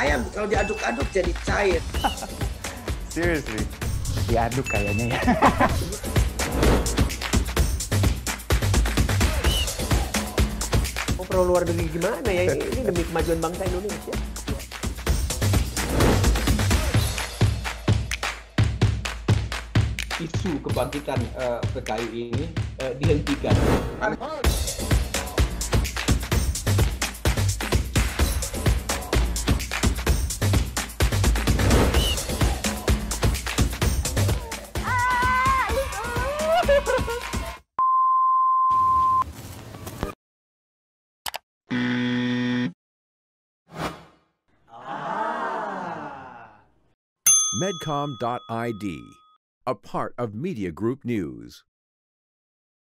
ayam kalau diaduk-aduk jadi cair. Seriously? Diaduk kayaknya ya. Oh, pro luar negeri gimana ya? Ini demi kemajuan bangsa Indonesia. Isu kebangkitan PKI ini dihentikan. Medcom.id, a part of Media Group News.